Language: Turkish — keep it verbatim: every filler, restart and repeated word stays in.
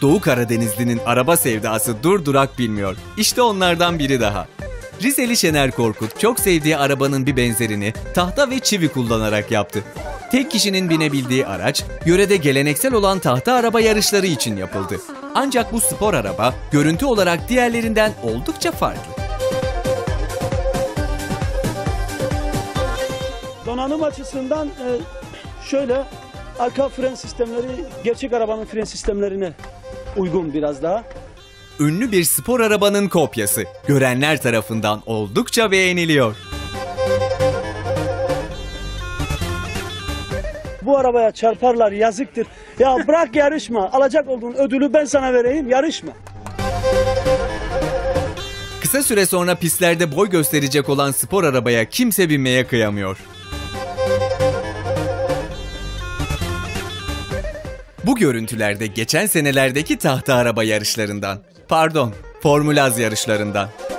Doğu Karadenizli'nin araba sevdası durdurak bilmiyor. İşte onlardan biri daha. Rizeli Şener Korkut çok sevdiği arabanın bir benzerini tahta ve çivi kullanarak yaptı. Tek kişinin binebildiği araç, yörede geleneksel olan tahta araba yarışları için yapıldı. Ancak bu spor araba, görüntü olarak diğerlerinden oldukça farklı. Donanım açısından şöyle, arka fren sistemleri gerçek arabanın fren sistemlerine uygun biraz daha. Ünlü bir spor arabanın kopyası, görenler tarafından oldukça beğeniliyor. Bu arabaya çarparlar, yazıktır. Ya bırak yarışma, alacak olduğun ödülü ben sana vereyim, yarışma. Kısa süre sonra pistlerde boy gösterecek olan spor arabaya kimse binmeye kıyamıyor. Bu görüntülerde geçen senelerdeki tahta araba yarışlarından, pardon, Formülaz yarışlarından.